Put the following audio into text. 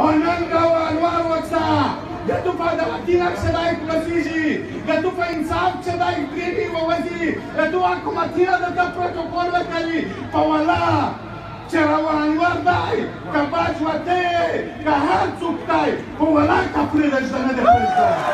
او نن انوار وکړه که تو په عدالتي نقشه دای پلسیږي که تو په انصاف چې دای پرېږي ووځي که تو حکومتي درته پروتوکول ورکوي په والله چې انوار دی که باج وتی که هر څوک دی په والله که پرېږده نه دی پرېږده